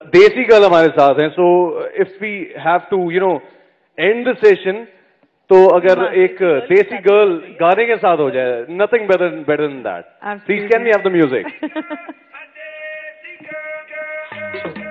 देसी गर्ल हमारे साथ हैं. So if we have to, you know, end the session, तो अगर एक देसी गर्ल गाने के साथ हो जाए, nothing better than that. Please can we have the music?